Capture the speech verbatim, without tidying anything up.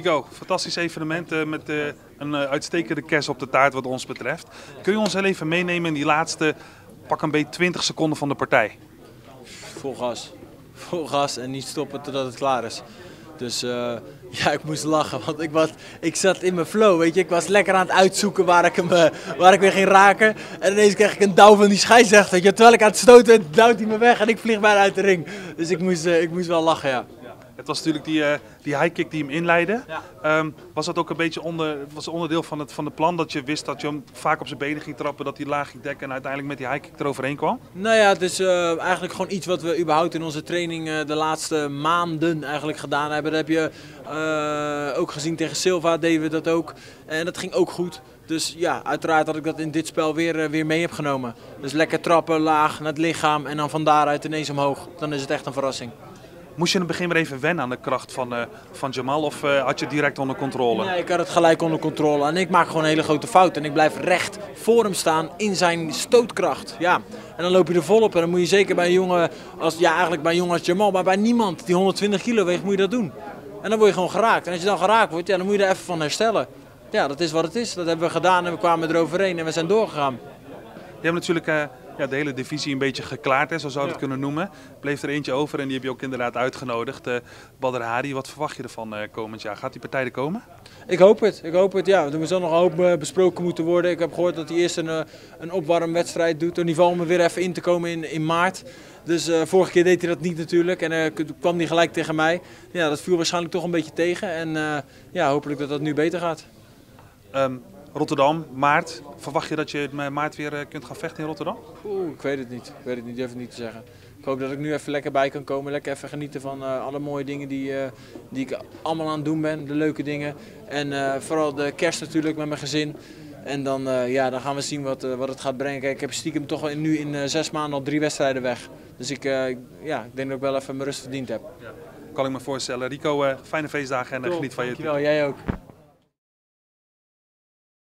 Rico, fantastisch evenement uh, met uh, een uh, uitstekende kers op de taart wat ons betreft. Kun je ons heel even meenemen in die laatste pak een beetje twintig seconden van de partij? Vol gas. Vol gas en niet stoppen totdat het klaar is. Dus uh, ja, ik moest lachen, want ik, was, ik zat in mijn flow, weet je. Ik was lekker aan het uitzoeken waar ik, hem, uh, waar ik weer ging raken. En ineens kreeg ik een douw van die scheidsrechter, weet je. Terwijl ik aan het stoten ben, duwt hij me weg en ik vlieg bijna uit de ring. Dus ik moest, uh, ik moest wel lachen, ja. Het was natuurlijk die, uh, die high kick die hem inleidde. Ja. Um, was dat ook een beetje onder, was onderdeel van het, van het plan dat je wist dat je hem vaak op zijn benen ging trappen, dat hij laag ging dekken en uiteindelijk met die high kick eroverheen kwam? Nou ja, het is uh, eigenlijk gewoon iets wat we überhaupt in onze training uh, de laatste maanden eigenlijk gedaan hebben. Dat heb je uh, ook gezien tegen Silva, deden we dat ook. En dat ging ook goed. Dus ja, uiteraard dat ik dat in dit spel weer, uh, weer mee heb genomen. Dus lekker trappen, laag naar het lichaam en dan van daaruit ineens omhoog. Dan is het echt een verrassing. Moest je in het begin weer even wennen aan de kracht van, uh, van Jamal of uh, had je het direct onder controle? Nee, ik had het gelijk onder controle en ik maak gewoon een hele grote fout. En ik blijf recht voor hem staan in zijn stootkracht. Ja. En dan loop je er volop en dan moet je zeker bij een jongen als, ja, eigenlijk bij een jongen als Jamal, maar bij niemand die honderdtwintig kilo weegt, moet je dat doen. En dan word je gewoon geraakt. En als je dan geraakt wordt, ja, dan moet je er even van herstellen. Ja, dat is wat het is. Dat hebben we gedaan en we kwamen eroverheen en we zijn doorgegaan. Je hebt natuurlijk uh, ja, de hele divisie een beetje geklaard, hè, zo zou je het ja. kunnen noemen. Bleef er eentje over en die heb je ook inderdaad uitgenodigd. Uh, Badr Hari, wat verwacht je ervan uh, komend jaar? Gaat die partij er komen? Ik hoop het, ik hoop het. Ja. Er zal nog een hoop uh, besproken moeten worden. Ik heb gehoord dat hij eerst een, uh, een opwarmwedstrijd doet. In ieder geval om er weer even in te komen in, in maart. Dus uh, vorige keer deed hij dat niet natuurlijk en uh, kwam hij gelijk tegen mij. Ja, dat viel waarschijnlijk toch een beetje tegen en uh, ja, hopelijk dat dat nu beter gaat. Um, Rotterdam, maart. Verwacht je dat je in maart weer uh, kunt gaan vechten in Rotterdam? Oeh, ik weet het niet. Ik weet het niet, durf het niet te zeggen. Ik hoop dat ik nu even lekker bij kan komen. Lekker even genieten van uh, alle mooie dingen die, uh, die ik allemaal aan het doen ben. De leuke dingen. En uh, vooral de kerst natuurlijk met mijn gezin. En dan, uh, ja, dan gaan we zien wat, uh, wat het gaat brengen. Kijk, ik heb stiekem toch nu in uh, zes maanden al drie wedstrijden weg. Dus ik, uh, ja, ik denk dat ik wel even mijn rust verdiend heb. Ja. Kan ik me voorstellen. Rico, uh, fijne feestdagen en uh, geniet van je. Dankjewel, jij ook.